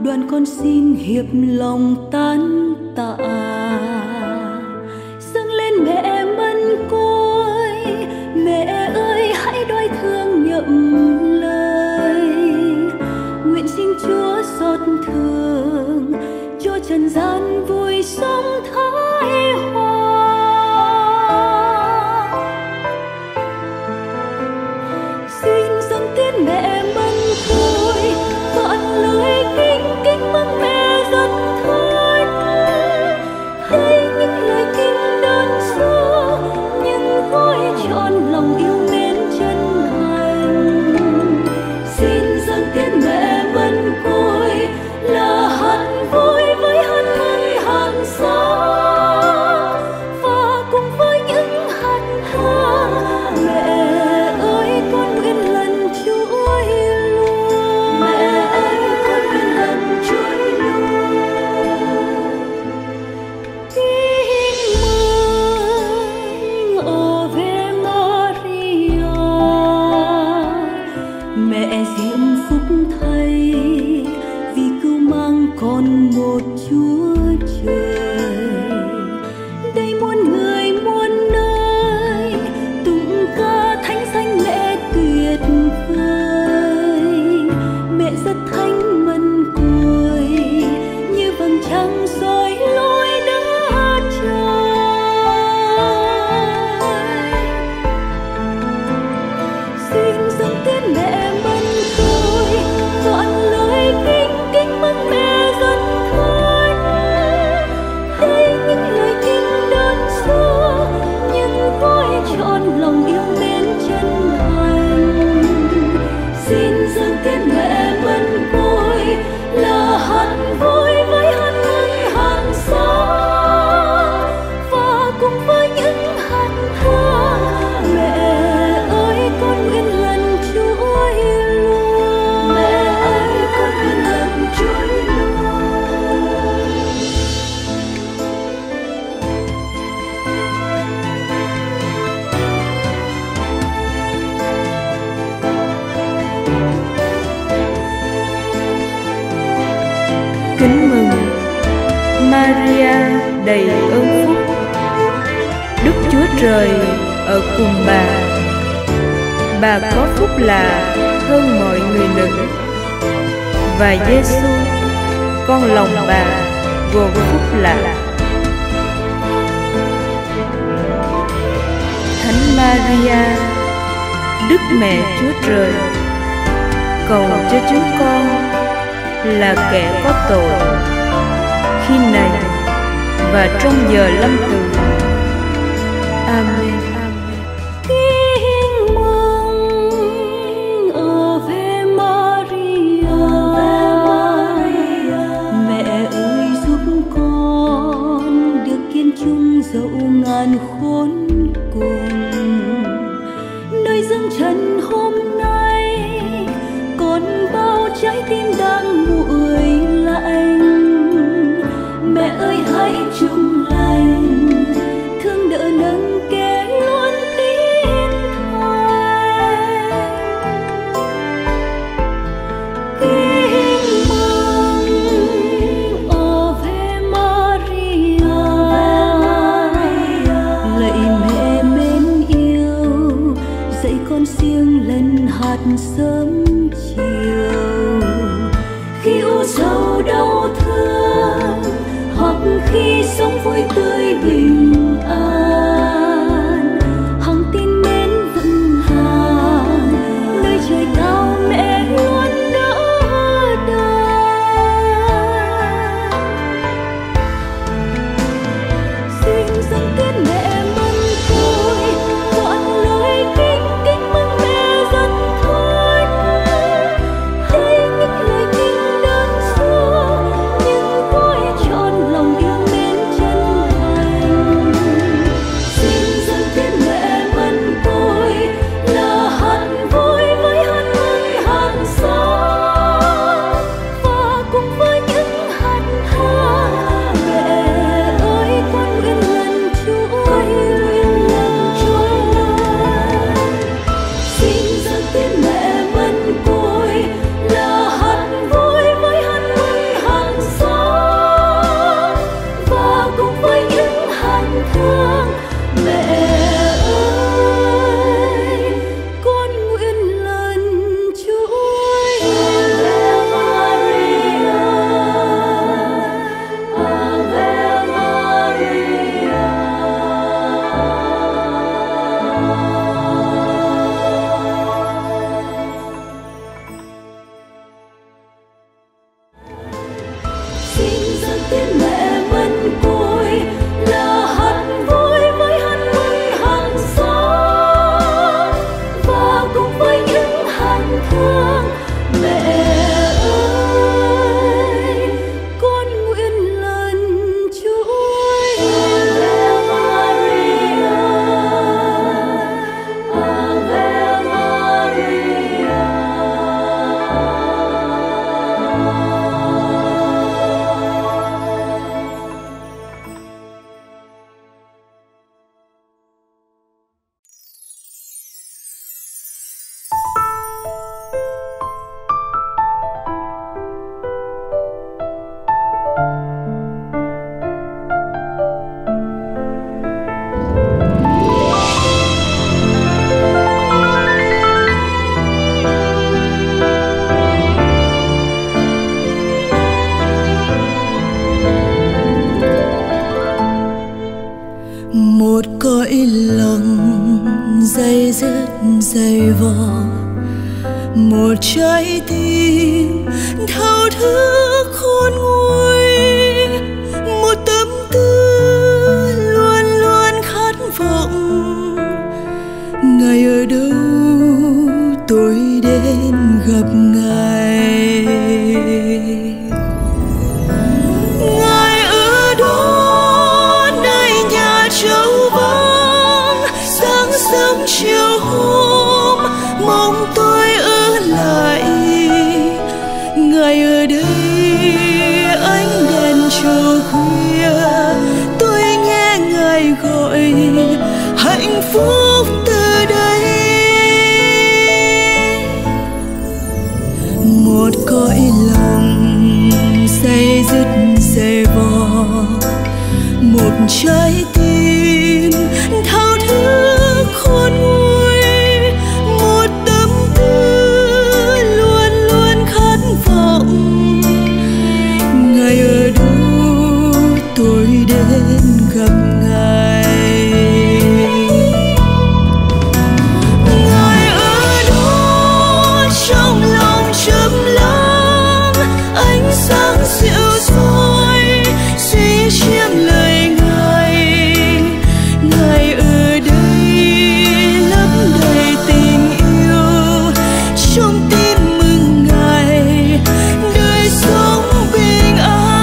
đoàn con xin hiệp lòng tán tạ, dâng lên mẹ mân côi. Mẹ ơi hãy đoái thương nhậm lời, nguyện xin Chúa xót thương cho trần gian vui sống thái hòa. Xin dâng tiễn mẹ mân côi, vạn lời kính kính mừng mẹ rất thích. Hãy những lời kinh đơn sơ, nhưng gói trọn lòng yêu mến chân thành. Xin dâng tiễn mẹ mân côi là hạt vui với hạt mừng hàng xa, và cùng với những hạt thơ mẹ ơi con nguyện lần chuỗi luôn. Mẹ ơi con nguyện lần chuỗi luôn. Kính mừng Ave Maria, mẹ diệm phúc thay vì cứu mang con một Chúa Trời. Đây muôn người muôn nơi tụng ca thánh danh mẹ tuyệt vời. Mẹ rất thánh mân côi như vầng trăng soi lối đất trời. Xin dâng tiễn mẹ mân côi, vạn lời kính kính mừng mẹ rất thích. Hãy những lời kinh đơn sơ, nhưng gói trọn lòng yêu mến chân thành. Xin dâng tiễn mẹ mân côi là hạt vui với hạt mừng hàng xa, và cùng với những hạt thơ mẹ ơi con nguyện lần chuỗi luôn. Mẹ ơi con nguyện lần chuỗi luôn. Kính mừng Maria đầy ơn phúc, Đức Chúa Trời ở cùng bà. Bà có phúc lạ hơn mọi người nữ, và Giêsu con lòng bà gồm phúc lạ. Thánh Maria, Đức Mẹ Chúa Trời, cầu cho chúng con là kẻ có tội, khi này và trong giờ lâm tử. Amen. Kính mừng Ave Maria, mẹ ơi giúp con được kiên chung dẫu ngàn khốn cùng. Nơi dâng trần hôm nay còn bao trái tim đang nguội lạnh. Mẹ ơi hãy chung lành, thương đỡ nâng kẻ luôn tin thành. Kính mừng Ave Maria, lạy mẹ mến yêu, dạy con siêng lần hạt sớm chiều. Khi u sầu đau thương, hoặc khi sống vui tươi bình an, hằng tin mến vững vàng, nơi trời cao mẹ luôn đỡ đần. Xin dâng tiễn mẹ mân côi, vạn lời kính kính mừng mẹ rất thích. Hãy những lời kinh đơn sơ, nhưng gói trọn lòng yêu mến chân thành. dứt dày vò, một trái tim thao thức khôn nguôi, một tâm tư luôn luôn khát vọng. Ngài ở đâu tôi đến gặp Ngài. Ngài ở đó nơi nhà trống vắng, sáng sớm chiều hôm mong tôi ở lại. Ngài ở đây ánh đèn chiều khuya, tôi nghe Ngài gọi hạnh phúc từ đây. Một cõi lòng say dứt dày vò, một trái tim thao thức khôn nguôi, một tâm tư luôn luôn khát vọng. Ngài ở đâu tôi đến gặp Ngài. Ngài ở đó trong lòng trầm lắng, ánh sáng dịu dõi suy chiêm lời Ngài. Ngài ở đây lấp đầy tình yêu, trong tin mừng Ngài đời sống bình an.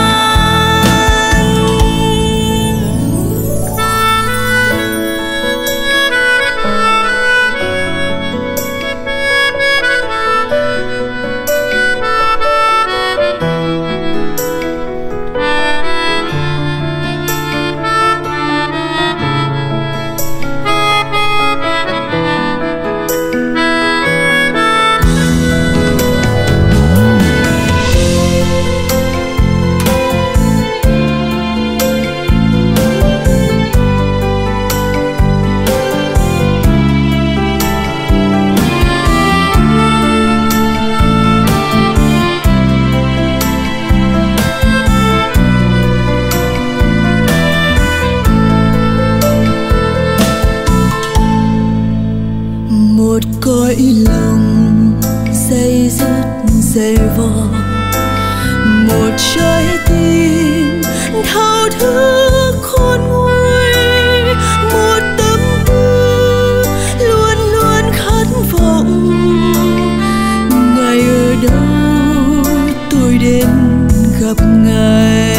Một cõi lòng say dứt dày vò, một trái tim thao thức khôn nguôi, một tâm tư luôn luôn khát vọng. Ngài ở đâu tôi đến gặp Ngài.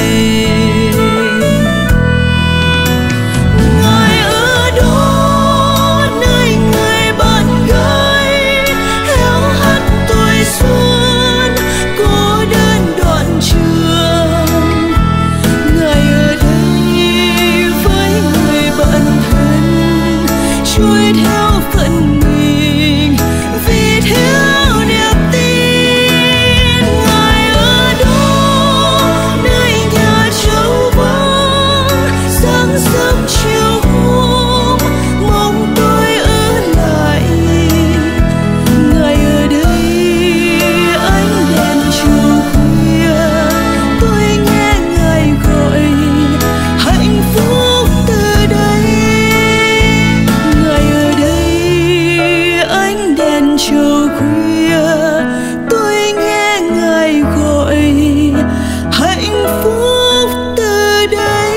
Ngài ở đó nơi người bạn gái héo hắt tuổi xuân, cô đơn đoạn trường. Ngài ở đây với người bạn thân, trôi theo phận mình vì thiếu niềm tin. Ngài ở đó nơi nhà trống vắng, sáng sớm chiều hôm mong tôi ở lại. Ngài ở đây ánh đèn chiều khuya, tôi nghe Ngài gọi hạnh phúc từ đây. Ngài ở đây ánh đèn chiều khuya, tôi nghe Ngài gọi hạnh phúc từ đây.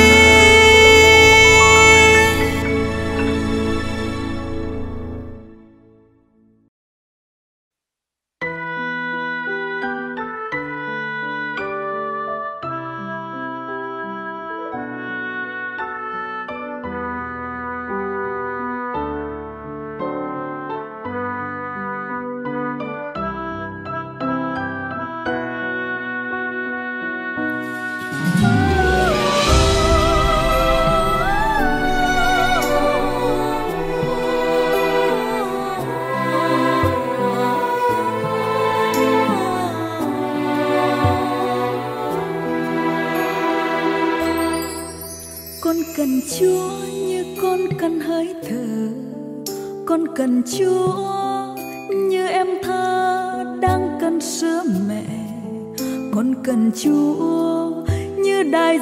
Con cần Chúa như con cần hơi thở, con cần Chúa như em thơ đang cần sữa mẹ. Con cần Chúa như đại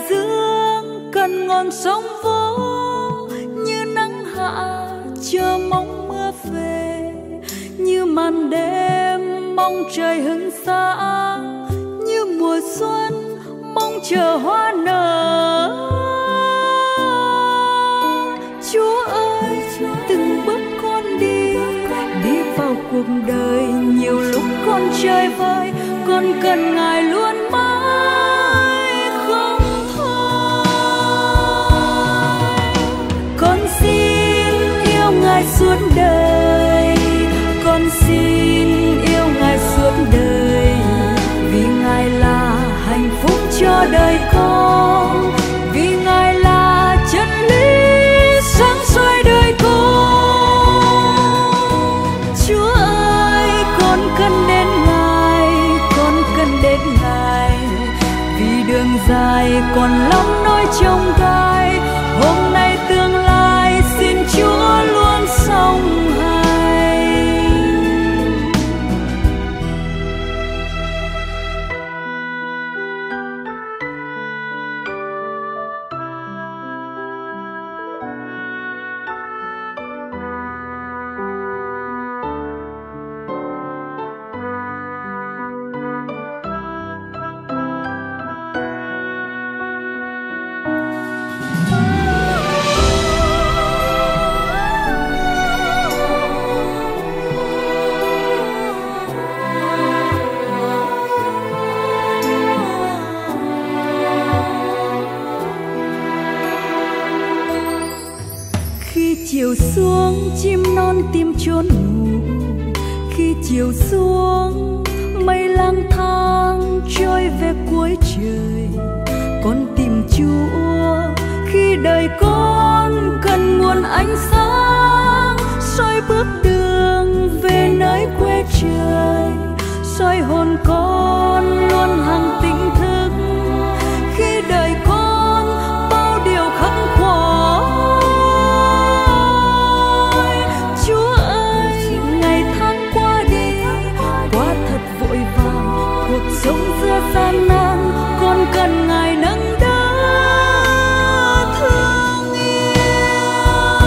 dương cần ngọn sóng vỗ, như nắng hạ chờ mong mưa màn đêm mong trời hứng sáng, như mùa xuân mong chờ hoa nở. Chúa ơi, từng bước con đi vào cuộc đời, nhiều lúc con chơi vơi, con cần Ngài luôn mãi không thôi. Con xin yêu Ngài suốt đời, con xin yêu Ngài suốt đời, vì Ngài là hạnh phúc cho đời con, vì Ngài là chân lý sáng soi đời con. Chúa ơi, con cần đến Ngài, con cần đến Ngài, vì đường dài còn lắm nỗi chông gai. Hôm nay tương lai xin Chúa luôn song hành. Chiều xuống chim non tìm chốn ngủ, khi chiều xuống mây lang thang trôi về cuối trời. Con tìm Chúa khi đời con cần nguồn ánh sáng, soi bước đường về nơi quê trời, soi hồn con luôn hằng tỉnh thức. Khi đời con bao điều khắc khoải, sống giữa gian nan, con cần Ngài nâng đỡ thương yêu.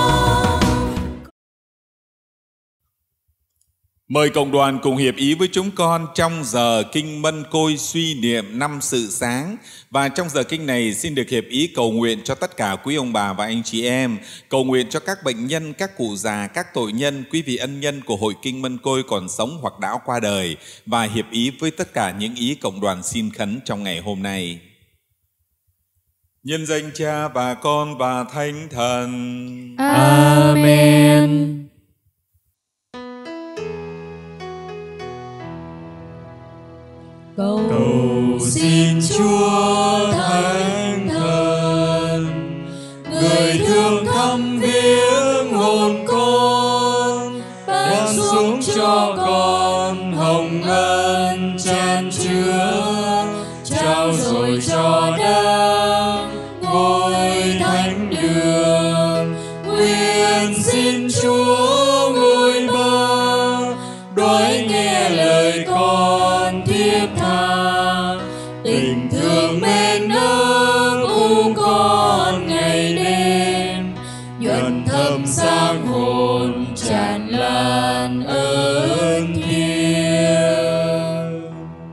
Mời cộng đoàn cùng hiệp ý với chúng con trong giờ kinh Mân Côi suy niệm năm sự sáng. Và trong giờ kinh này xin được hiệp ý cầu nguyện cho tất cả quý ông bà và anh chị em, cầu nguyện cho các bệnh nhân, các cụ già, các tội nhân, quý vị ân nhân của Hội Kinh Mân Côi còn sống hoặc đã qua đời, và hiệp ý với tất cả những ý cộng đoàn xin khấn trong ngày hôm nay. Nhân danh Cha và Con và Thánh Thần. Amen. Cầu xin Chúa Thánh Thần, người thương thăm viếng hồn con, ban xuống cho con hồng ân chan chứa, trao dồi cho đấng ngôi thánh đường. Nguyện xin Chúa ngôi ba đoái nghe lời con thiết tha, tình thương mến ơn u con ngày đêm, nhuận thơm sáng hồn tràn lan ơn thiêng.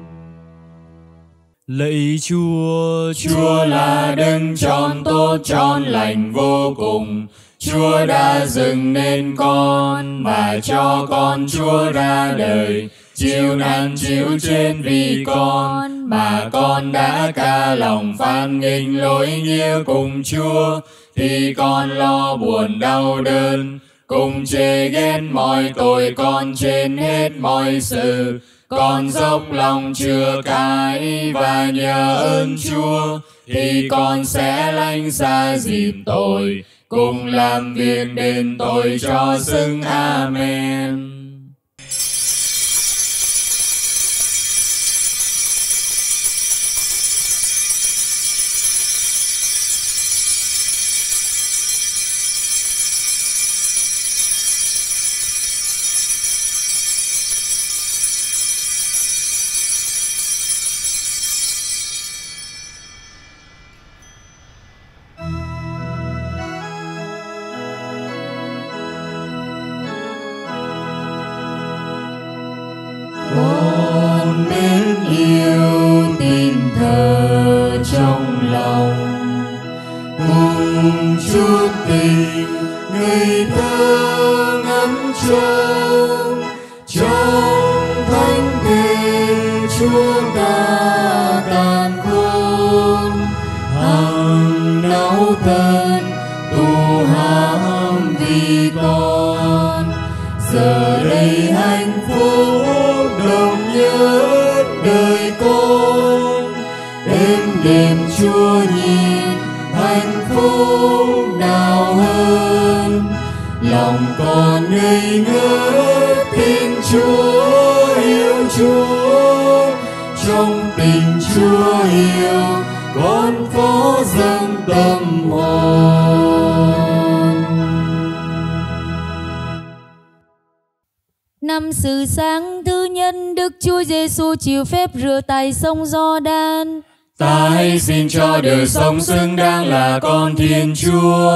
Lạy Chúa, Chúa là đấng trọn tốt trọn lành vô cùng. Chúa đã dựng nên con mà cho con Chúa ra đời, chịu nạn chịu trên vì con mà con đã ca lòng phán nghinh lỗi nghĩa cùng Chúa. Thì con lo buồn đau đớn, cùng chê ghét mọi tội con trên hết mọi sự. Con dốc lòng chừa cái và nhờ ơn Chúa, thì con sẽ lánh xa dịp tội, cùng làm việc đền tội cho xứng. Amen. sống. Trong thánh thể Chúa đã càn khôn, hằng não thân tu hãm vì con. Giờ đây hạnh phúc đồng nhất đời con, êm đềm Chúa nhìn hạnh phúc nào hơn. Lòng con ngây ngất tin Chúa yêu Chúa, trong tình Chúa yêu con phó dâng tâm hồn. Năm sự sáng thứ nhất, Đức Chúa Giêsu chịu phép rửa tay sông Giođan. Ta hãy xin cho đời sống xứng đáng là con Thiên Chúa.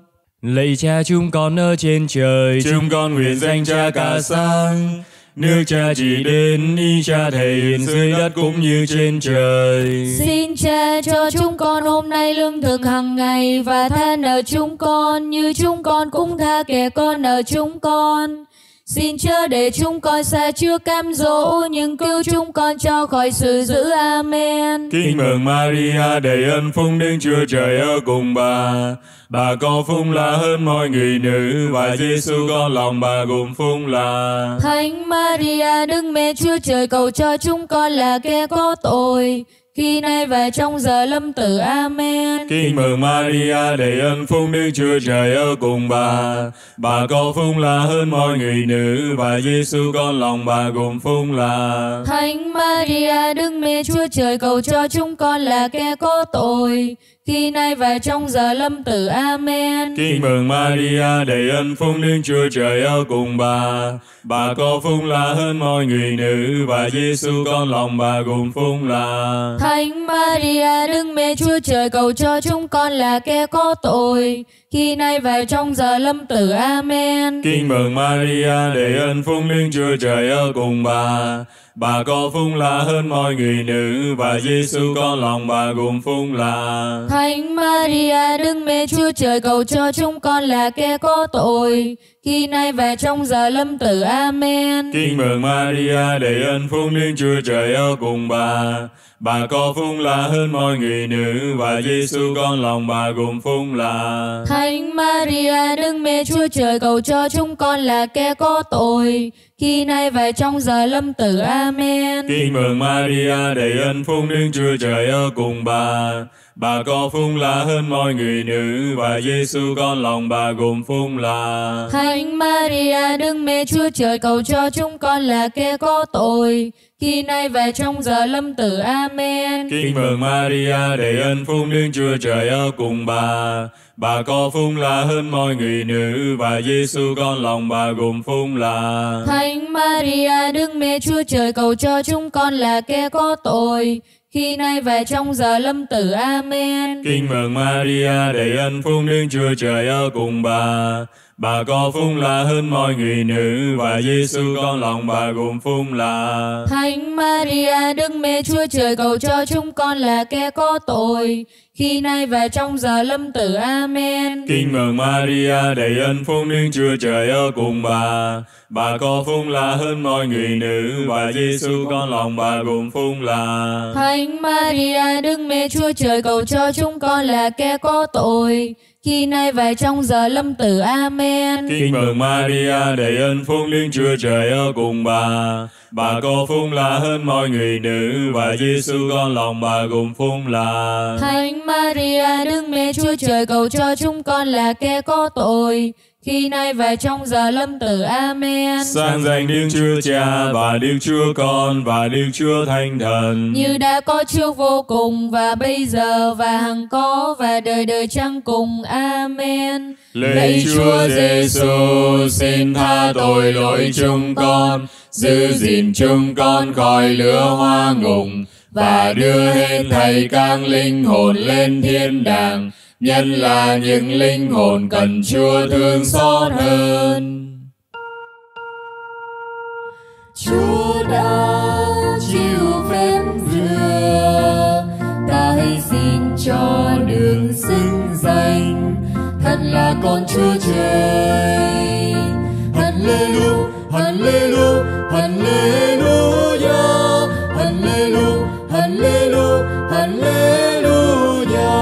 Lạy Cha chúng con ở trên trời, Chúng con nguyện danh Cha cả sáng, nước Cha chỉ đến, ý Cha thể hiện dưới đất cũng như trên trời. Xin Cha cho chúng con hôm nay lương thực hàng ngày, và tha nợ chúng con như chúng con cũng tha kẻ con nợ chúng con. Xin chớ để chúng con sa trước cám dỗ, nhưng cứu chúng con cho khỏi sự dữ. Amen. Kính mừng Maria đầy ơn phúc, Đức Chúa Trời ở cùng bà. Bà có phúc là hơn mọi người nữ, và Giêsu con lòng bà gồm phúc là. Thánh Maria Đức Mẹ Chúa Trời, cầu cho chúng con là kẻ có tội, khi nay và trong giờ lâm tử. Amen. Kính mừng Maria đầy ơn phúc, Đức Chúa Trời ở cùng bà. Bà có phúc là hơn mọi người nữ, và Giêsu con lòng bà gồm phúc là. Thánh Maria Đức Mẹ Chúa Trời, cầu cho chúng con là kẻ có tội, khi nay và trong giờ lâm tử. Amen. Kính mừng Maria đầy ơn phúc, Đức Chúa Trời ở cùng bà. Bà có phúc là hơn mọi người nữ, và Giêsu con lòng bà gồm phúc là. Thánh Maria Đức Mẹ Chúa Trời, cầu cho chúng con là kẻ có tội, khi nay và trong giờ lâm tử. Amen. Kính mừng Maria đầy ơn phúc, Đức Chúa Trời ở cùng bà. Bà có phúc là hơn mọi người nữ, và Giêsu con lòng bà gồm phúc là. Thánh Maria Đức Mẹ Chúa Trời, cầu cho chúng con là kẻ có tội, khi nay và trong giờ lâm tử. Amen. Kính mừng Maria đầy ơn phúc, Đức Chúa Trời ở cùng bà. Bà có phúc là hơn mọi người nữ, và Giêsu con lòng bà gồm phúc là. Thánh Maria Đức Mẹ Chúa Trời, cầu cho chúng con là kẻ có tội, khi nay và trong giờ lâm tử. Amen. Kính mừng Maria đầy ơn phúc, Đức Chúa Trời ở cùng bà. Bà có phúc là hơn mọi người nữ, và Giêsu con lòng bà gồm phúc là. Thánh Maria Đức Mẹ Chúa Trời, cầu cho chúng con là kẻ có tội, khi nay và trong giờ lâm tử. Amen. Kính mừng Maria đầy ơn phúc, Đức Chúa Trời ở cùng bà. Bà có phúc là hơn mọi người nữ, và Giêsu con lòng bà gồm phúc là. Thánh Maria Đức Mẹ Chúa Trời, cầu cho chúng con là kẻ có tội, khi nay và trong giờ lâm tử. Amen. Kính mừng Maria đầy ơn phúc, Đức Chúa Trời ở cùng bà. Bà có phúc là hơn mọi người nữ, và Giêsu con lòng bà gồm phúc là. Thánh Maria Đức Mẹ Chúa Trời, cầu cho chúng con là kẻ có tội, khi nay và trong giờ lâm tử. Amen. Kính mừng Maria đầy ơn phúc, Đức Chúa Trời ở cùng bà. Bà có phúc là hơn mọi người nữ, và Giêsu con lòng bà gồm phúc là. Thánh Maria Đức Mẹ Chúa Trời, cầu cho chúng con là kẻ có tội, khi nay và trong giờ lâm tử. Amen. Kính mừng Maria đầy ơn phúc, Đức Chúa Trời ở cùng bà. Bà có phúc là hơn mọi người nữ, và Giêsu con lòng bà gồm phúc là. Thánh Maria Đức Mẹ Chúa Trời, cầu cho chúng con là kẻ có tội, khi nay và trong giờ lâm tử. Amen. Sang danh Đức Chúa Cha và Đức Chúa Con và Đức Chúa Thánh Thần, như đã có trước vô cùng, và bây giờ và hằng có, và đời đời chẳng cùng. Amen. lạy Chúa Giêsu, xin tha tội lỗi chúng con, giữ gìn chúng con khỏi lửa hoa ngục, và đưa hết thảy các linh hồn lên thiên đàng, nhất là những linh hồn cần Chúa thương xót hơn. Chúa đã chịu phép rửa, ta hãy xin cho đường xưng danh, thật là con Chúa Trời, thật lớn Hallelujah, Hallelujah, Hallelujah, Hallelujah, Hallelujah, Hallelujah.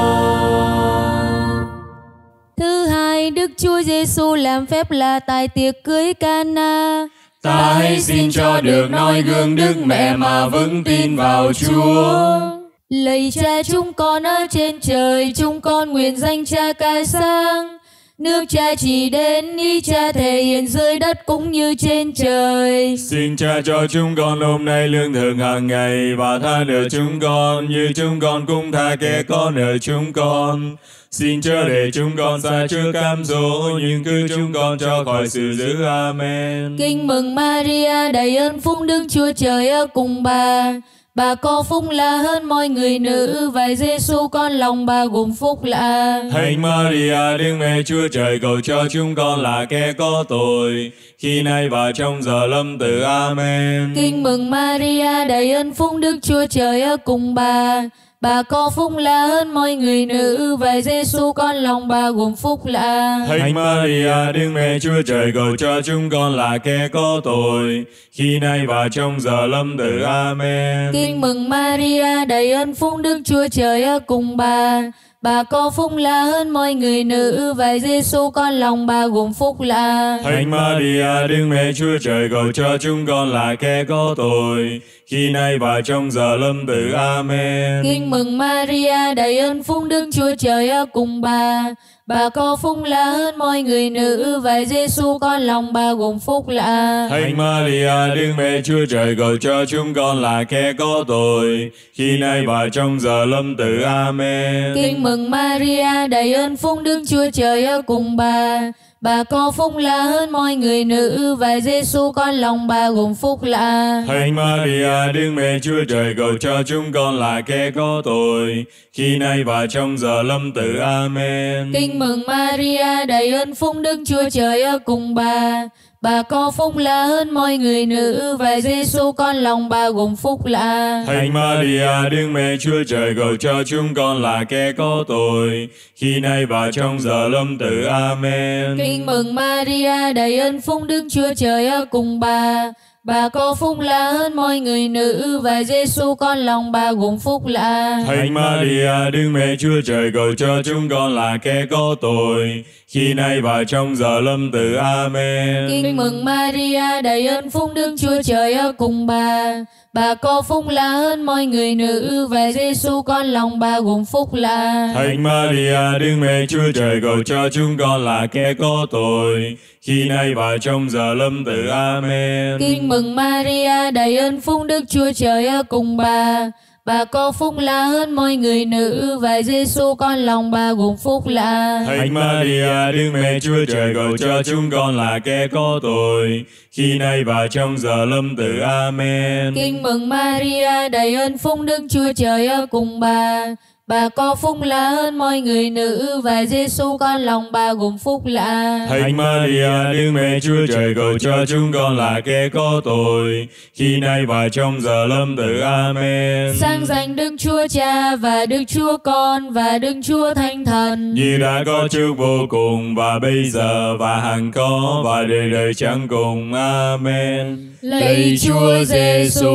Thứ hai, Đức Chúa Giêsu làm phép lạ tại tiệc cưới Cana. Ta hãy xin cho được noi gương Đức Mẹ mà vững tin vào Chúa. Lạy Cha chúng con ở trên trời, chúng con nguyện danh Cha ca sáng. Nước Cha chỉ đến, ý Cha thể hiện dưới đất cũng như trên trời. Xin Cha cho chúng con hôm nay lương thực hàng ngày, và tha nợ chúng con như chúng con cũng tha kẻ có nợ chúng con. Xin chớ để chúng con sa trước cám dỗ, nhưng cứu chúng con cho khỏi sự dữ. Amen. Kinh mừng Maria, đầy ơn phúc, Đức Chúa Trời ở cùng bà. Bà có phúc lạ hơn mọi người nữ, và Giêsu con lòng bà gồm phúc lạ. Thánh Maria, Đức Mẹ Chúa Trời, cầu cho chúng con là kẻ có tội, khi nay và trong giờ lâm tử. Amen. Kinh mừng Maria, đầy ơn phúc, Đức Chúa Trời ở cùng bà. Bà có phúc lạ hơn mọi người nữ, và Giêsu con lòng bà gồm phúc lạ. Thánh Maria, Đức Mẹ Chúa Trời, cầu cho chúng con là kẻ có tội, khi nay và trong giờ lâm tử. Amen. Kinh mừng Maria, đầy ơn phúc, Đức Chúa Trời ở cùng bà. Bà có phúc lạ hơn mọi người nữ, và Giêsu con lòng bà gồm phúc lạ. Thánh Maria, Đức Mẹ Chúa Trời, cầu cho chúng con là kẻ có tội, khi nay và trong giờ lâm tử. Amen. Kinh mừng Maria, đầy ơn phúc, Đức Chúa Trời ở cùng bà. Bà có phúc lạ hơn mọi người nữ, và Giêsu con lòng bà gồm phúc lạ. Thánh Maria, Đức Mẹ Chúa Trời, cầu cho chúng con là kẻ có tội, khi nay và trong giờ lâm tử. Amen. Kinh mừng Maria, đầy ơn phúc, Đức Chúa Trời ở cùng bà. Bà có phúc lạ hơn mọi người nữ, và Giêsu con lòng bà gồm phúc lạ. Thánh Maria, Đức Mẹ Chúa Trời, cầu cho chúng con là kẻ có tội, khi nay và trong giờ lâm tử. Amen. Kinh mừng Maria, đầy ơn phúc, Đức Chúa Trời ở cùng bà. Bà có phúc lạ hơn mọi người nữ, và Giêsu con lòng bà gồm phúc lạ. Thánh Maria, Đức Mẹ Chúa Trời, cầu cho chúng con là kẻ có tội, khi nay và trong giờ lâm tử. Amen. Kinh mừng Maria, đầy ơn phúc, Đức Chúa Trời ở cùng bà. Bà có phúc lạ hơn mọi người nữ, và Giêsu con lòng bà gồm phúc lạ. Thánh Maria, Đức Mẹ Chúa Trời, cầu cho chúng con là kẻ có tội, khi nay và trong giờ lâm tử. Amen. Kinh mừng Maria, đầy ơn phúc, Đức Chúa Trời ở cùng bà. Bà có phúc lạ hơn mọi người nữ, và Giêsu con lòng bà gồm phúc lạ. Thánh Maria, Đức Mẹ Chúa Trời, cầu cho chúng con là kẻ có tội, khi nay và trong giờ lâm tử. Amen. Kinh mừng Maria, đầy ơn phúc, Đức Chúa Trời ở cùng bà. Bà có phúc lạ hơn mọi người nữ, và Giêsu con lòng bà gồm phúc lạ. Thánh Maria, Đức Mẹ Chúa Trời, cầu cho chúng con là kẻ có tội, khi nay và trong giờ lâm tử. Amen. Kinh mừng Maria, đầy ơn phúc, Đức Chúa Trời ở cùng bà. Bà có phúc lạ hơn mọi người nữ, và Giêsu con lòng bà gồm phúc lạ. Thánh Maria, Đức Mẹ Chúa Trời, cầu cho chúng con là kẻ có tội, khi nay và trong giờ lâm tử. Amen. Sang danh Đức Chúa Cha và Đức Chúa Con và Đức Chúa Thánh Thần, như đã có trước vô cùng, và bây giờ và hằng có, và đời đời chẳng cùng. Amen. Lạy Chúa Giêsu,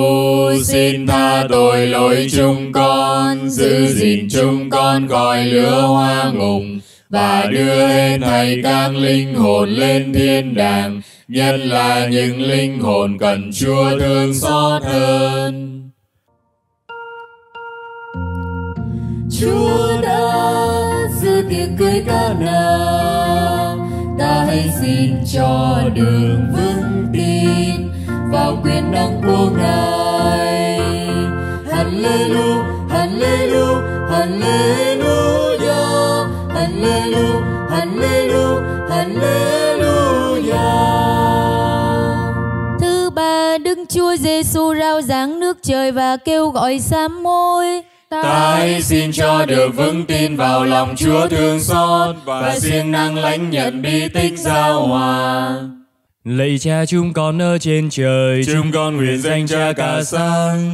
xin tha tội lỗi chúng con, giữ gìn chúng con khỏi lửa hoa ngục, và đưa hết thảy các linh hồn lên thiên đàng, nhất là những linh hồn cần Chúa thương xót hơn. Chúa đã giữ tiệc cưới Cana, ta hãy xin cho đường vững tin vào quyền năng của Ngài. Hallelujah, Hallelujah, Hallelujah, Hallelujah, Hallelujah, Hallelujah. Thứ ba, Đức Chúa Giêsu rao giảng nước trời và kêu gọi sám hối. Ta hãy xin cho được vững tin vào lòng Chúa thương xót, và siêng năng lãnh nhận bí tích giao hòa. Lạy Cha chúng con ở trên trời, Chúng con nguyện danh Cha cả sáng,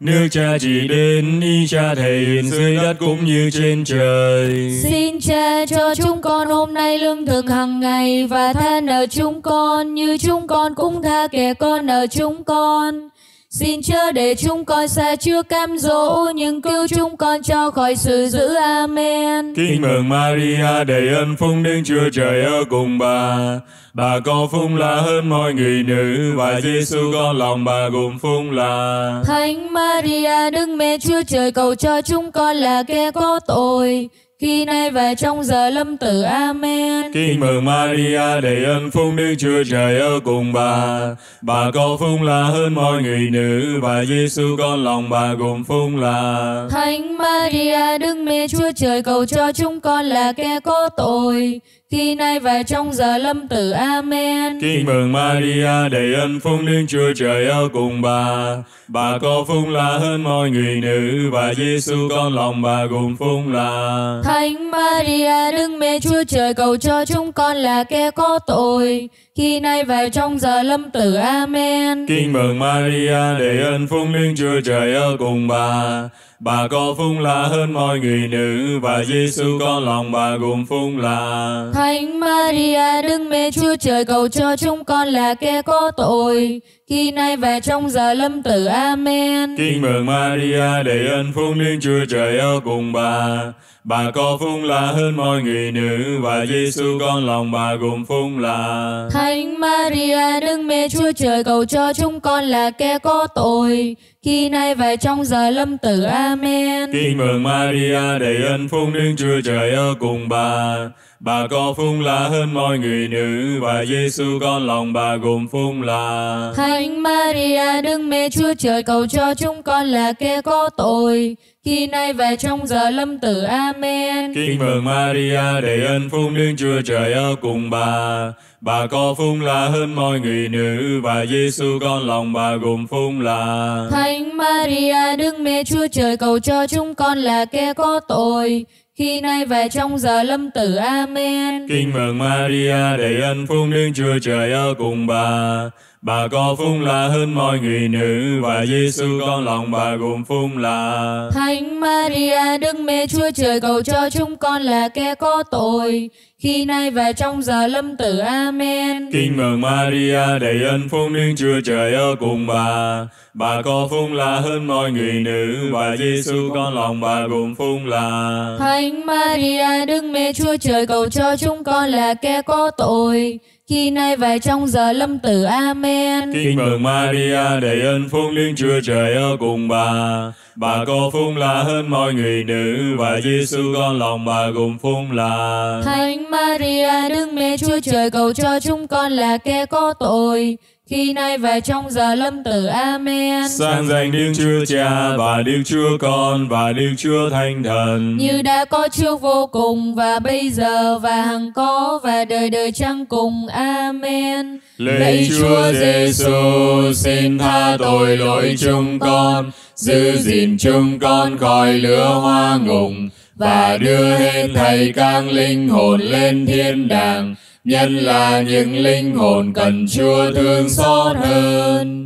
Nước Cha chỉ đến, ý Cha thể hiện dưới đất cũng như trên trời. Xin Cha cho chúng con hôm nay lương thực hàng ngày, và tha nợ chúng con như chúng con cũng tha kẻ con nợ chúng con. Xin chớ để chúng con sa trước cám dỗ, nhưng cứu chúng con cho khỏi sự dữ. Amen. Kính mừng Maria, đầy ơn phúc, Đức Chúa Trời ở cùng bà. Bà có phúc lạ hơn mọi người nữ, và Giêsu con lòng bà gồm phúc lạ. Thánh Maria, Đức Mẹ Chúa Trời, cầu cho chúng con là kẻ có tội, khi nay và trong giờ lâm tử. Amen. Kính mừng Maria, đầy ơn phúc, Đức Chúa Trời ở cùng bà. Bà có phúc lạ hơn mọi người nữ, và Giêsu con lòng bà gồm phúc lạ. Thánh Maria, Đức Mẹ Chúa Trời, cầu cho chúng con là kẻ có tội, khi nay và trong giờ lâm tử. Amen. Kính mừng Maria, đầy ơn phúc, Đức Chúa Trời ở cùng bà. Bà có phúc lạ hơn mọi người nữ, và Giêsu con lòng bà gồm phúc lạ. Thánh Maria, Đức Mẹ Chúa Trời, cầu cho chúng con là kẻ có tội, khi nay và trong giờ lâm tử. Amen. Kính mừng Maria, đầy ơn phúc, Đức Chúa Trời ở cùng bà. Bà có phúc lạ hơn mọi người nữ, và Giêsu con lòng bà gồm phúc lạ. Thánh Maria, Đức Mẹ Chúa Trời, cầu cho chúng con là kẻ có tội, khi nay và trong giờ lâm tử. Amen. Kính mừng Maria, đầy ơn phúc, Đức Chúa Trời ở cùng bà. Bà có phúc lạ hơn mọi người nữ, và Giêsu con lòng bà gồm phúc lạ. Thánh Maria, Đức Mẹ Chúa Trời, cầu cho chúng con là kẻ có tội, khi nay và trong giờ lâm tử. Amen. Kính mừng Maria, đầy ơn phúc, Đức Chúa Trời ở cùng bà. Bà có phúc lạ hơn mọi người nữ, và Giêsu con lòng bà gồm phúc lạ. Thánh Maria, Đức Mẹ Chúa Trời, cầu cho chúng con là kẻ có tội, khi nay và trong giờ lâm tử. Amen. Kính mừng Maria, đầy ơn phúc, Đức Chúa Trời ở cùng bà. Bà có phúc lạ hơn mọi người nữ, và Giêsu con lòng bà gồm phúc lạ. Thánh Maria, Đức Mẹ Chúa Trời, cầu cho chúng con là kẻ có tội, khi nay và trong giờ lâm tử. Amen. Kính mừng Maria, đầy ơn phúc, Đức Chúa Trời ở cùng bà. Bà có phúc lạ hơn mọi người nữ, và Giêsu con lòng bà gồm phúc lạ. Thánh Maria, Đức Mẹ Chúa Trời, cầu cho chúng con là kẻ có tội, khi nay và trong giờ lâm tử. Amen. Kính mừng Maria, đầy ơn phúc, Đức Chúa Trời ở cùng bà. Bà có phúc lạ hơn mọi người nữ, và Giêsu con lòng bà gồm phúc lạ. Thánh Maria, Đức Mẹ Chúa Trời, cầu cho chúng con là kẻ có tội, khi nay và trong giờ lâm tử. Amen. Kính mừng Maria, đầy ơn phúc, Đức Chúa Trời ở cùng bà. Bà có phúc lạ hơn mọi người nữ, và Giêsu con lòng bà gồm phúc lạ. Thánh Maria, Đức Mẹ Chúa Trời, cầu cho chúng con là kẻ có tội, khi nay và trong giờ lâm tử. Amen. Sang danh Đức Chúa Cha và Đức Chúa Con và Đức Chúa Thánh Thần, như đã có trước vô cùng, và bây giờ và hằng có, và đời đời chẳng cùng. Amen. Lạy Chúa Giêsu, xin tha tội lỗi chúng con, giữ gìn chúng con khỏi lửa hoa ngục, và đưa hết thảy các linh hồn lên thiên đàng, nhất là những linh hồn cần Chúa thương xót hơn.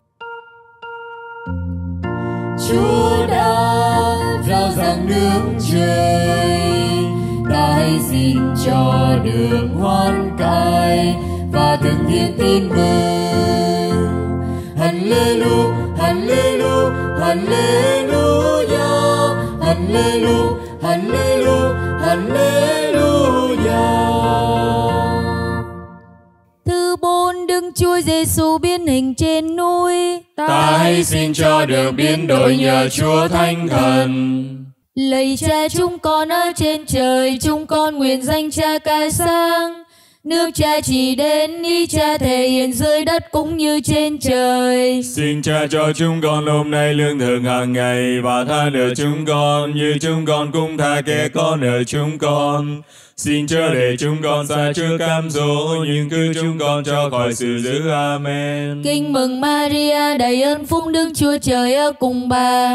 Chúa đã rao giảng nước trời, ta hãy xin cho được hoan cải và thực hiện tin mừng. Hallelujah, Hallelujah, Hallelujah, Hallelujah, Hallelujah, Hallelujah. Thứ 4, Đức Chúa Giêsu biến hình trên núi. Ta hãy xin cho được biến đổi nhờ Chúa Thánh Thần. Lạy Cha chúng con ở trên trời, chúng con nguyện danh Cha ca sáng. Nước Cha chỉ đến, ý Cha thể hiện dưới đất cũng như trên trời. Xin Cha cho chúng con hôm nay lương thực hàng ngày, và tha nợ chúng con như chúng con cũng tha kẻ có nợ chúng con. Xin chớ để chúng con sa trước cám dỗ, nhưng cứu chúng con cho khỏi sự dữ. Amen. Kinh mừng Maria, đầy ơn phúc, Đức Chúa Trời ở cùng bà.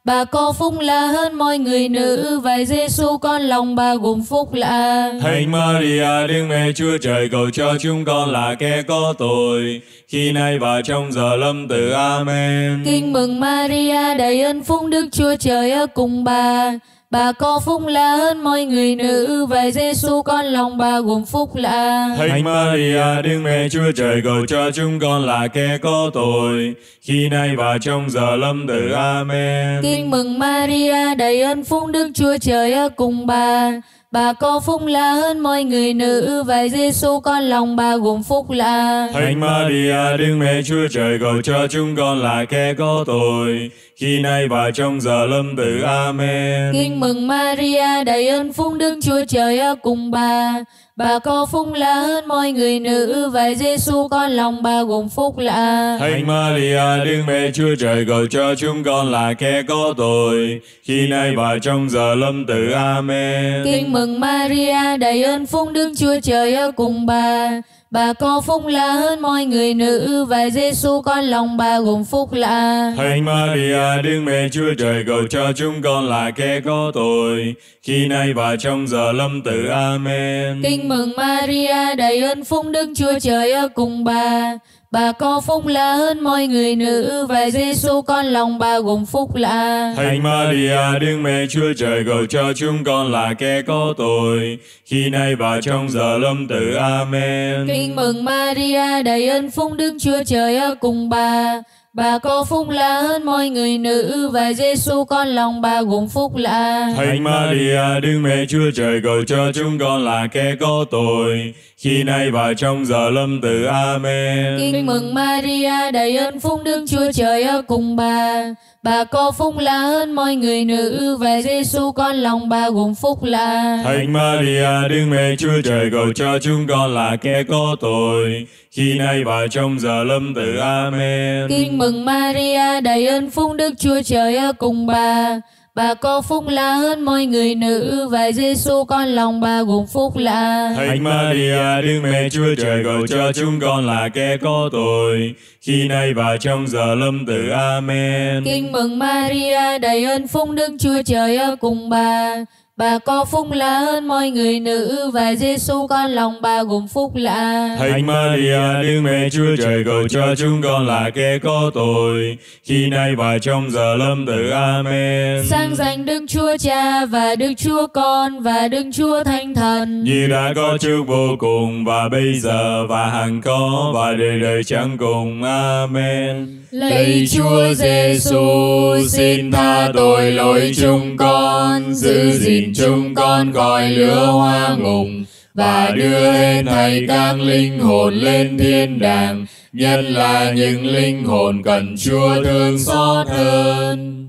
Bà có phúc lạ hơn mọi người nữ, và Giêsu con lòng bà gồm phúc lạ. Thánh Maria, Đức Mẹ Chúa Trời, cầu cho chúng con là kẻ có tội, khi nay và trong giờ lâm tử. Amen. Kinh mừng Maria, đầy ơn phúc, Đức Chúa Trời ở cùng bà. Bà có phúc lạ hơn mọi người nữ, và Giêsu con lòng bà gồm phúc lạ. Thánh Maria, Đức Mẹ Chúa Trời, cầu cho chúng con là kẻ có tội, khi nay và trong giờ lâm tử. Amen. Kinh mừng Maria, đầy ơn phúc, Đức Chúa Trời ở cùng bà. Bà có phúc lạ hơn mọi người nữ, và Giêsu con lòng bà gồm phúc lạ. Thánh Maria, Đức Mẹ Chúa Trời, cầu cho chúng con là kẻ có tội, khi nay và trong giờ lâm tử. Amen. Kinh mừng Maria, đầy ơn phúc, Đức Chúa Trời ở cùng bà. Bà có phúc lạ hơn mọi người nữ, và Giêsu con lòng bà gồm phúc lạ. Thánh Maria, Đức Mẹ Chúa Trời, cầu cho chúng con là kẻ có tội, khi nay và trong giờ lâm tử. Amen. Kinh mừng Maria, đầy ơn phúc, Đức Chúa Trời ở cùng bà. Bà có phúc lạ hơn mọi người nữ, và Giêsu con lòng bà gồm phúc lạ. Thánh Maria, Đức Mẹ Chúa Trời, cầu cho chúng con là kẻ có tội, khi nay và trong giờ lâm tử. Amen. Kinh mừng Maria, đầy ơn phúc, Đức Chúa Trời ở cùng bà. Bà có phúc lạ hơn mọi người nữ, và Giêsu con lòng bà gồm phúc lạ. Thánh Maria, Đức Mẹ Chúa Trời, cầu cho chúng con là kẻ có tội, khi nay và trong giờ lâm tử. Amen. Kinh mừng Maria, đầy ơn phúc, Đức Chúa Trời ở cùng bà. Bà có phúc lạ hơn mọi người nữ, và Giêsu con lòng bà gồm phúc lạ. Thánh Maria, Đức Mẹ Chúa Trời, cầu cho chúng con là kẻ có tội, khi nay và trong giờ lâm tử. Amen. Kinh mừng Maria, đầy ơn phúc, Đức Chúa Trời ở cùng bà. Bà có phúc lạ hơn mọi người nữ, và Giêsu con lòng bà gồm phúc lạ. Thánh Maria, Đức Mẹ Chúa Trời, cầu cho chúng con là kẻ có tội, khi nay và trong giờ lâm tử. Amen. Kinh mừng Maria, đầy ơn phúc, Đức Chúa Trời ở cùng bà. Bà có phúc lạ hơn mọi người nữ, và Giêsu con lòng bà gồm phúc lạ. Thánh Maria, Đức Mẹ Chúa Trời, cầu cho chúng con là kẻ có tội, khi nay và trong giờ lâm tử. Amen. Kinh mừng Maria, đầy ơn phúc, Đức Chúa Trời ở cùng bà. Bà có phúc lạ hơn mọi người nữ, và Giêsu con lòng bà gồm phúc lạ. Thánh Maria, Đức Mẹ Chúa Trời, cầu cho chúng con là kẻ có tội, khi nay và trong giờ lâm tử. Amen. Sang danh Đức Chúa Cha và Đức Chúa Con và Đức Chúa Thánh Thần, như đã có trước vô cùng và bây giờ và hằng có và đời đời chẳng cùng. Amen. Lạy Chúa Giêsu, xin tha tội lỗi chúng con, giữ gìn chúng con khỏi lửa hoa ngục, và đưa hết thảy các linh hồn lên thiên đàng, nhất là những linh hồn cần Chúa thương xót hơn.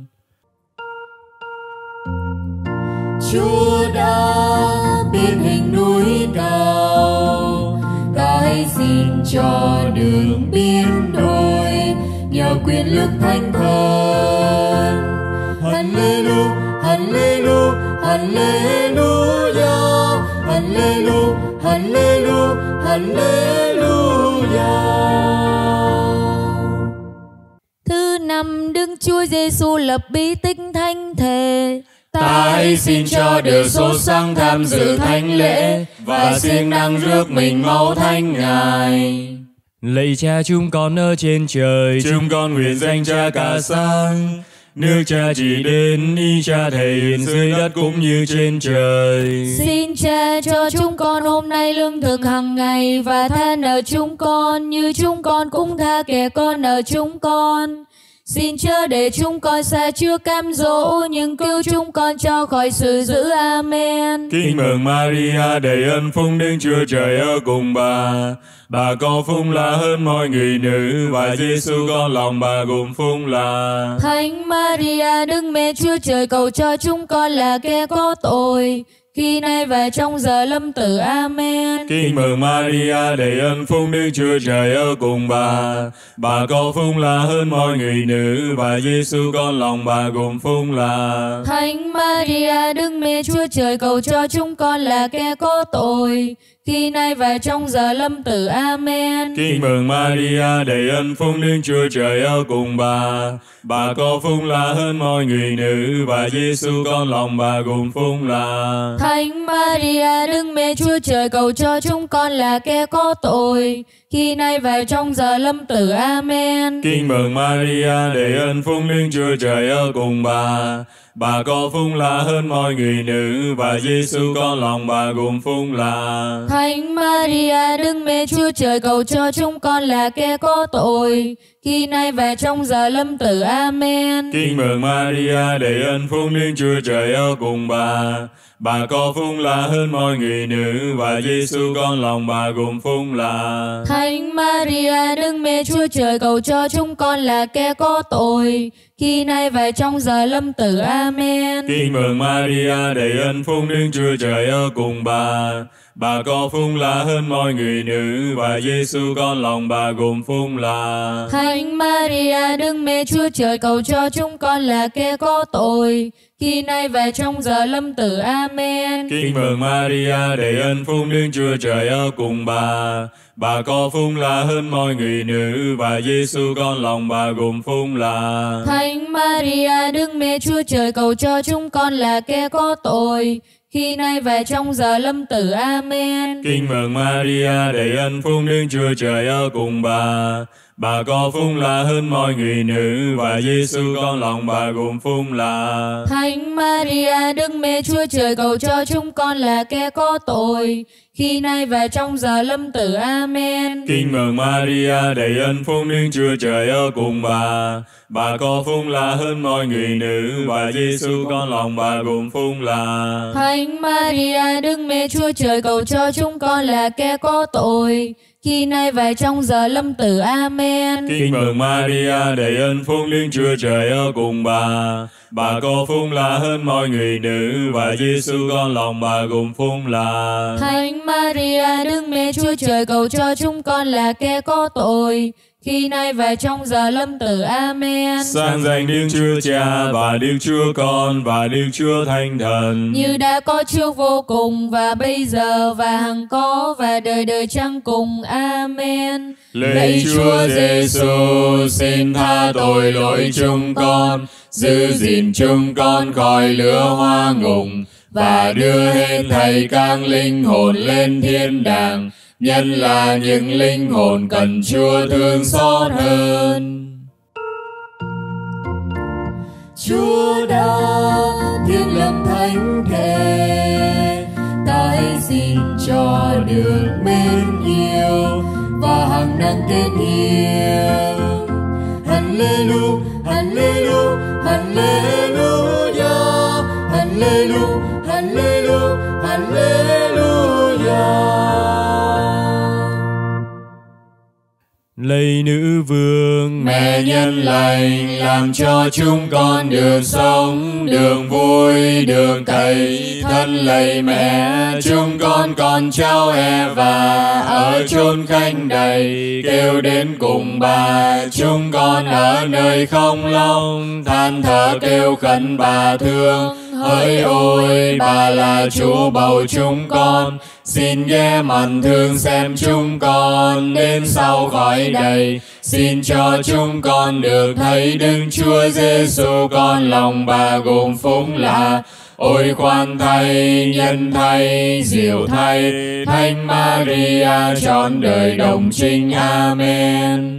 Chúa đã biến hình núi cao, ta hãy xin cho đường biến đổi nhờ quyền lực Thánh Thần. Hallelujah, Hallelujah, Hallelujah, Hallelujah, Hallelujah, Hallelujah. Thứ năm, Đức Chúa Giêsu lập bí tích thánh thể. Ta hãy xin cho được sốt sắng tham dự thánh lễ và siêng năng rước mình máu thánh Ngài. Lạy Cha chúng con ở trên trời, chúng con nguyện danh Cha cả sáng. Nước Cha chỉ đến, ý Cha thể hiện dưới đất cũng như trên trời. Xin Cha cho chúng con hôm nay lương thực hàng ngày, và tha nợ chúng con như chúng con cũng tha kẻ con nợ chúng con. Xin chớ để chúng con xa trước cám dỗ, nhưng cứu chúng con cho khỏi sự dữ. Amen. Kính mừng Maria, đầy ơn phúc, Đức Chúa Trời ở cùng bà. Bà có phúc lạ hơn mọi người nữ, và Giêsu con lòng bà gồm phúc lạ. Thánh Maria, Đức Mẹ Chúa Trời, cầu cho chúng con là kẻ có tội, khi nay và trong giờ lâm tử. Amen. Kính mừng Maria, đầy ơn phúc, Đức Chúa Trời ở cùng bà. Bà có phúc lạ hơn mọi người nữ, và Giêsu con lòng bà gồm phúc lạ. Thánh Maria, Đức Mẹ Chúa Trời, cầu cho chúng con là kẻ có tội, khi nay và trong giờ lâm tử. Amen. Kinh mừng Maria, đầy ơn phúc, Đức Chúa Trời ở cùng bà. Bà có phúc lạ hơn mọi người nữ, và Giêsu con lòng bà gồm phúc lạ. Thánh Maria, Đức Mẹ Chúa Trời, cầu cho chúng con là kẻ có tội, khi nay và trong giờ lâm tử. Amen. Kinh mừng Maria, đầy ơn phúc, Đức Chúa Trời ở cùng bà. Bà có phúc lạ hơn mọi người nữ, và Giêsu con lòng bà gồm phúc lạ. Thánh Maria, Đức Mẹ Chúa Trời, cầu cho chúng con là kẻ có tội, khi nay và trong giờ lâm tử. Amen. Kinh mừng Maria, đầy ơn phúc, Đức Chúa Trời ở cùng bà. Bà có phúc lạ hơn mọi người nữ, và Giêsu con lòng bà gồm phúc lạ. Thánh Maria, Đức Mẹ Chúa Trời, cầu cho chúng con là kẻ có tội, khi nay và trong giờ lâm tử. Amen. Kinh mừng Maria, đầy ơn phúc, Đức Chúa Trời ở cùng bà. Bà có phúc lạ hơn mọi người nữ, và Giêsu con lòng bà gồm phúc lạ. Thánh Maria, Đức Mẹ Chúa Trời, cầu cho chúng con là kẻ có tội, khi nay và trong giờ lâm tử. Amen. Kinh mừng Maria, đầy ơn phúc, Đức Chúa Trời ở cùng bà. Bà có phúc lạ hơn mọi người nữ, và Giêsu con lòng bà gồm phúc lạ. Thánh Maria, Đức Mẹ Chúa Trời, cầu cho chúng con là kẻ có tội, khi nay và trong giờ lâm tử. Amen. Kinh mừng Maria, đầy ơn phúc, Đức Chúa Trời ở cùng bà. Bà có phúc lạ hơn mọi người nữ, và Giêsu con lòng bà gồm phúc lạ. Thánh Maria, Đức Mẹ Chúa Trời, cầu cho chúng con là kẻ có tội, khi nay và trong giờ lâm tử. Amen. Kinh mừng Maria, đầy ơn phúc, Đức Chúa Trời ở cùng bà. Bà có phúc lạ hơn mọi người nữ, và Giêsu con lòng bà gồm phúc lạ. Thánh Maria, Đức Mẹ Chúa Trời, cầu cho chúng con là kẻ có tội, khi nay và trong giờ lâm tử. Amen. Kinh mừng Maria, đầy ơn phúc, Đức Chúa Trời ở cùng bà. Bà có phúc lạ hơn mọi người nữ, và Giêsu con lòng bà gồm phúc lạ. Thánh Maria, Đức Mẹ Chúa Trời, cầu cho chúng con là kẻ có tội, khi nay và trong giờ lâm tử. Amen. Sang danh Đức Chúa Cha và Đức Chúa Con và Đức Chúa Thánh Thần, như đã có trước vô cùng và bây giờ và hằng có và đời đời chẳng cùng. Amen. Lạy Chúa Giêsu, xin tha tội lỗi chúng con, giữ gìn chúng con khỏi lửa hoa ngục, và đưa hết thảy các linh hồn lên thiên đàng, nhất là những linh hồn cần Chúa thương xót hơn. Chúa đã thiên lập thánh thể, ta hãy xin cho được mến yêu và hàng năng kết hiệp. Hallelujah, Hallelujah, Hallelujah, Hallelujah, Hallelujah, Hallelujah. Lạy nữ vương, Mẹ nhân lành, làm cho chúng con được sống, được vui, được thầy. Thân lạy mẹ, chúng con cháu Eva ở chốn khanh đầy, kêu đến cùng bà. Chúng con ở nơi không lòng, than thở kêu khẩn bà thương. Hỡi ôi, bà là Chủ bầu chúng con, xin ghé mặt thương xem chúng con đến sau khói đầy. Xin cho chúng con được thấy Đức Chúa Giêsu, con lòng bà gồm phúc lạ. Ôi khoan thay, nhân thay, diệu thay, Thánh Maria trọn đời đồng trinh. Amen.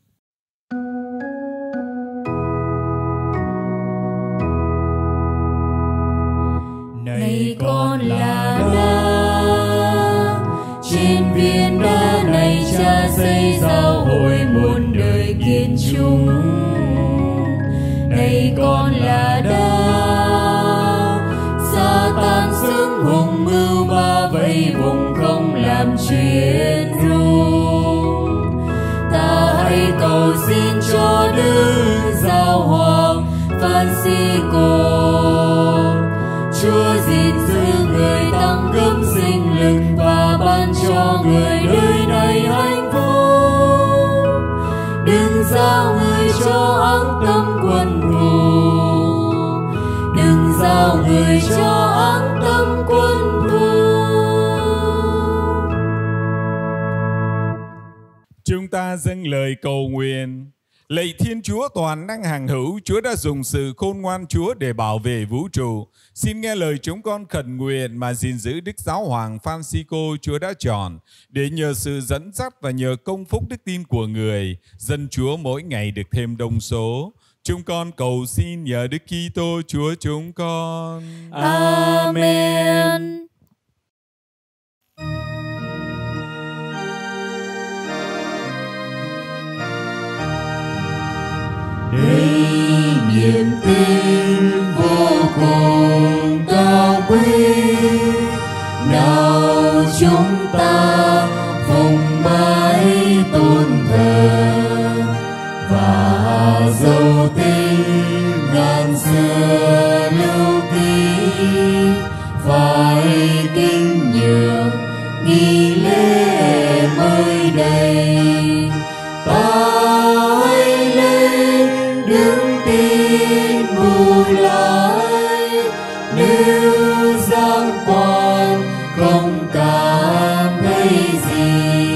Này con là đá, trên viên đá này Cha xây giáo hội muôn đời kiên trung. Này con là đá, Sa-tan xứng hùng mưu ba vây vùng không làm chuyện rung. Ta hãy cầu xin cho Đức Giáo Hoàng Francisco, Chúa gìn giữ người, tăng cấp sinh lực và ban cho người đời này hạnh phúc. Đừng giao người cho ác tâm quân thù, đừng giao người cho ác tâm quân thù. ta dâng lời cầu nguyện. Lạy Thiên Chúa toàn năng hàng hữu, Chúa đã dùng sự khôn ngoan Chúa để bảo vệ vũ trụ. Xin nghe lời chúng con khẩn nguyện mà gìn giữ Đức Giáo Hoàng Francisco Chúa đã chọn, để nhờ sự dẫn dắt và nhờ công phúc đức tin của người, dân Chúa mỗi ngày được thêm đông số. Chúng con cầu xin nhờ Đức Kitô Chúa chúng con. Amen. Để niềm tin vô cùng cao quý, nào chúng ta phụng bái tôn thờ và dấu tin ngàn xưa lưu ký, phải kính nhường nghi lễ mới đây. Đứng tin bù lại, nếu giác quan không cảm thấy gì,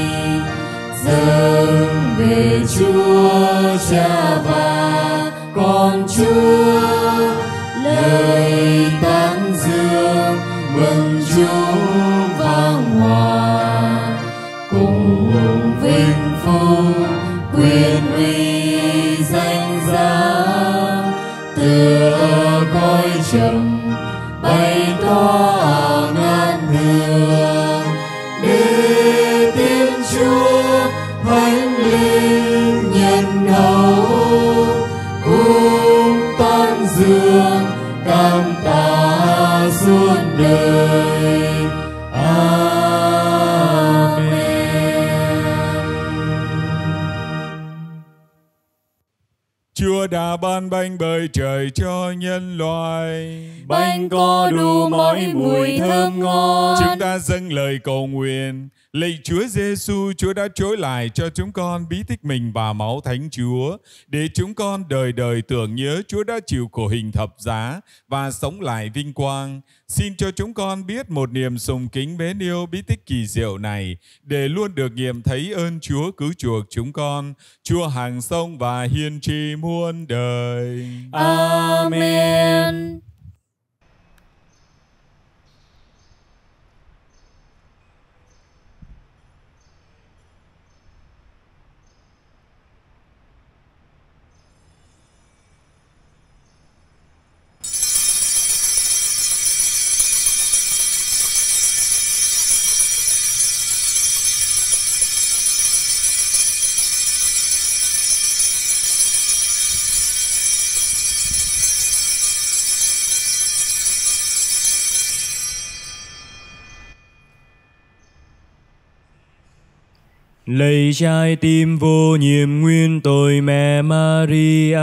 dâng về Chúa Cha và Con Chúa, lời tán dương mừng chúng vang hòa, cùng vinh phúc quyền uy danh giá, tựa cõi trần bay tỏa ngàn hương, để Thiên Chúa Thánh Linh nhân hậu, cùng tán dương cảm tạ suốt đời. Chúa đã ban bánh bởi trời cho nhân loại. Bánh có đủ mọi mùi thơm ngon. Chúng ta dâng lời cầu nguyện. Lạy Chúa Giêsu, Chúa đã trối lại cho chúng con bí tích mình và máu Thánh Chúa, để chúng con đời đời tưởng nhớ Chúa đã chịu khổ hình thập giá và sống lại vinh quang. Xin cho chúng con biết một niềm sùng kính mến yêu bí tích kỳ diệu này, để luôn được nghiệm thấy ơn Chúa cứu chuộc chúng con, Chúa hàng sông và hiên tri muôn đời. Amen. Lạy trái tim vô nhiệm nguyên tội mẹ Maria,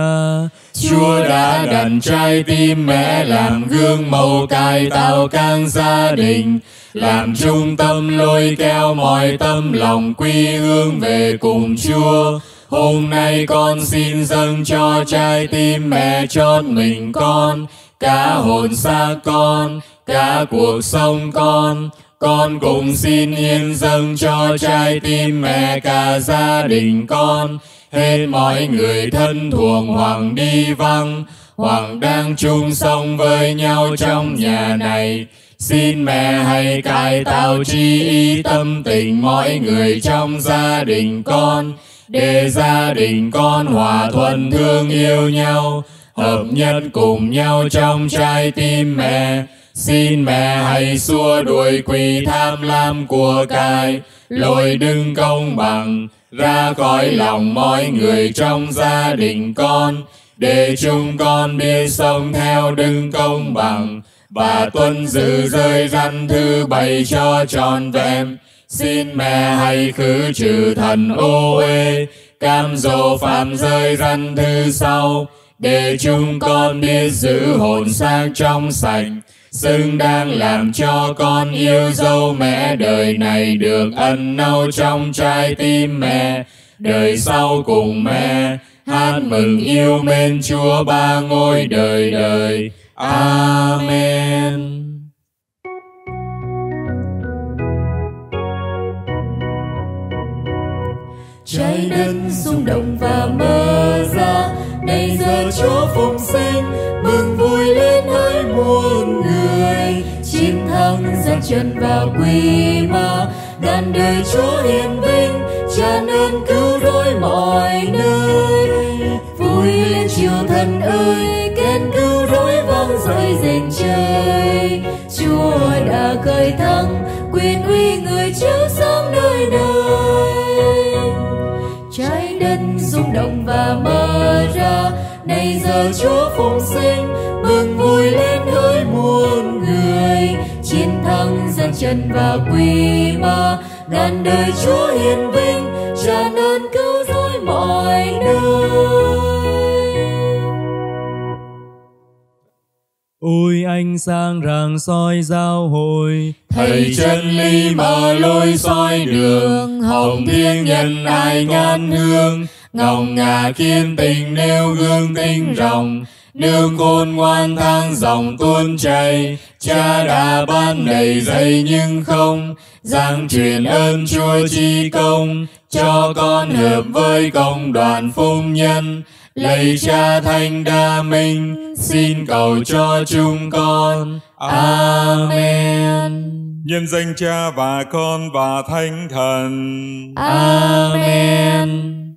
Chúa đã đặt trái tim mẹ làm gương mẫu cải tạo các gia đình, làm trung tâm lôi kéo mọi tâm lòng quy hướng về cùng Chúa. Hôm nay con xin dâng cho trái tim mẹ chót mình con, cả hồn xác con, cả cuộc sống con. Con cùng xin hiến dâng cho trái tim mẹ cả gia đình con, hết mọi người thân thuộc hoặc đi vắng, hoặc đang chung sống với nhau trong nhà này. Xin mẹ hãy cải tạo trí ý tâm tình mọi người trong gia đình con, để gia đình con hòa thuận thương yêu nhau, hợp nhất cùng nhau trong trái tim mẹ. Xin mẹ hãy xua đuổi quỷ tham lam của cải, lối đứng công bằng ra khỏi lòng mọi người trong gia đình con, để chúng con biết sống theo đứng công bằng và tuân giữ giới răn thứ 7 cho trọn vẹn. Xin mẹ hãy khứ trừ thần ô uế, cam dỗ phạm giới răn thứ 6, để chúng con biết giữ hồn xác trong sạch, xứng đáng làm cho con yêu dấu mẹ đời này được ẩn náu trong trái tim mẹ, đời sau cùng mẹ hát mừng yêu mến Chúa ba ngôi đời đời. Amen. Trái đất đất rung động và mở ra. Này giờ Chúa phục sinh, mừng vui lên hỡi muôn người. Chiến thắng gian trần và quỷ ma, ngàn đời Chúa hiển vinh, tràn ơn cứu rỗi mọi nơi. Vui lên chiều thần ơi, kèn cứu rỗi vang dội rền trời. Chúa đã khởi thắng, quyền uy người chiếu sáng nơi đời. Trái đất rung động và mở ra. Này giờ Chúa phục sinh, mừng vui lên hỡi muôn người. Chiến thắng gian trần và quỷ ma, ngàn đời Chúa hiển vinh, tràn ơn cứu rỗi mọi nơi. Ôi ánh sáng rạng soi giao hội, Thầy chân lý mở lối soi đường, hồng thiêng nhân ai ngàn hương. Ngọc ngà kiên tình nêu gương tinh ròng, nương khôn ngoan thang dòng tuôn chảy. Cha đã ban đầy dạy nhưng không giảng truyền ơn Chúa chi công, cho con hợp với công đoàn phúc nhân. Lạy Cha Thánh Đa Minh, xin cầu cho chúng con. Amen. Nhân danh Cha và Con và Thánh Thần. Amen.